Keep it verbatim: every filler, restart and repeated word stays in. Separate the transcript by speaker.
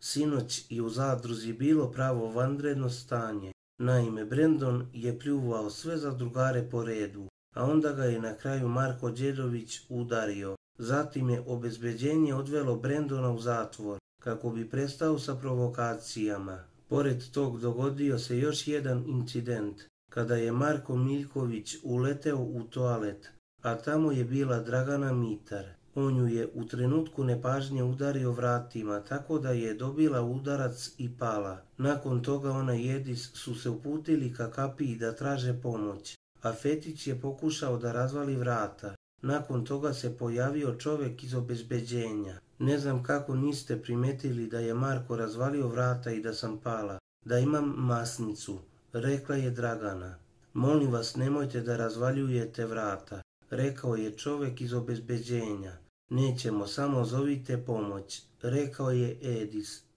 Speaker 1: Sinoć je u zadruzi bilo pravo vanredno stanje. Naime, Brendon je pljuvao sve zadrugare po redu, a onda ga je na kraju Marko Đedović udario. Zatim je obezbeđenje odvelo Brendona u zatvor, kako bi prestao sa provokacijama. Pored tog dogodio se još jedan incident, kada je Marko Miljković uleteo u toalet, a tamo je bila Dragana Mitar. On ju je u trenutku nepažnje udario vratima, tako da je dobila udarac i pala. Nakon toga ona i Edis su se uputili ka kapiji da traže pomoć, a Fetić je pokušao da razvali vrata. Nakon toga se pojavio čovjek iz obezbeđenja. Ne znam kako niste primetili da je Marko razvalio vrata i da sam pala, da imam masnicu, rekla je Dragana. Molim vas, nemojte da razvaljujete vrata, rekao je čovjek iz obezbeđenja. Nećemo, samo zovite pomoć, rekao je Edis.